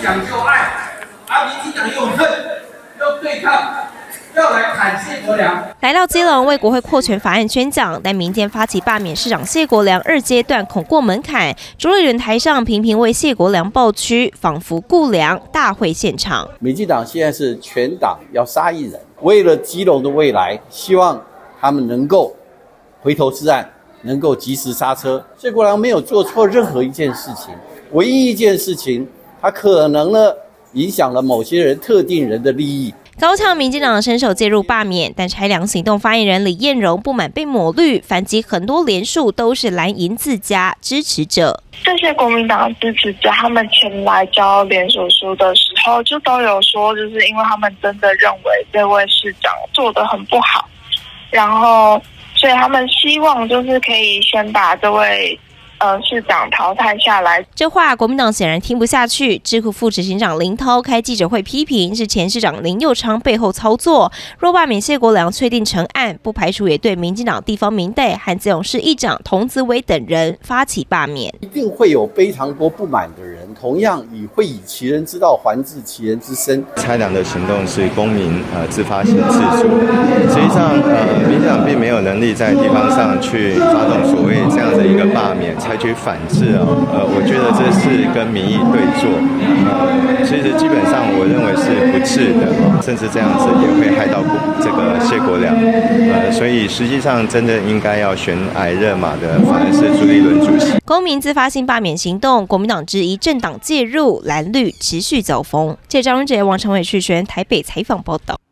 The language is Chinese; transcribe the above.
讲究爱，民进党又恨又对抗。 要来砍谢国良。 来到基隆为国会扩权法案宣讲，但民间发起罢免市长谢国良2阶段恐过门槛。朱立伦台上频频为谢国良抱屈，仿佛顾良大会现场。 民进党现在是全党要杀一人，为了基隆的未来，希望他们能够回头是岸，能够及时刹车。谢国良没有做错任何一件事情，唯一一件事情，他可能呢影响了某些人特定人的利益。 高呛民进党伸手介入罢免，但拆粮行动发言人李彦荣不满被抹绿，反击很多连署都是蓝营自家支持者。 这些国民党支持者，他们前来交联署书的时候，就都有说，就是因为他们真的认为这位市长做得很不好，然后所以他们希望就是可以先把这位。 市长淘汰下来， 这话国民党显然听不下去。智库副执行长林涛开记者会批评是前市长林右昌背后操作。若罢免谢国良确定成案，不排除也对民进党地方民代和基隆市议长童子伟等人发起罢免。 一定会有非常多不满的人，同样也会以其人之道还治其人之身。 拆粮的行动是公民自发性自主，实际上民进党并没有能力在地方上去发动所谓这样的一个罢免。 采取反制我觉得这是跟民意对坐，其实基本上我认为是不智的，甚至这样子也会害到这个谢国良，所以实际上真的应该要选矮热马的，反而是朱立伦主席。 公民自发性罢免行动，国民党质疑政党介入，蓝绿持续交锋。记者张荣杰、王成伟、徐璇台北采访报道。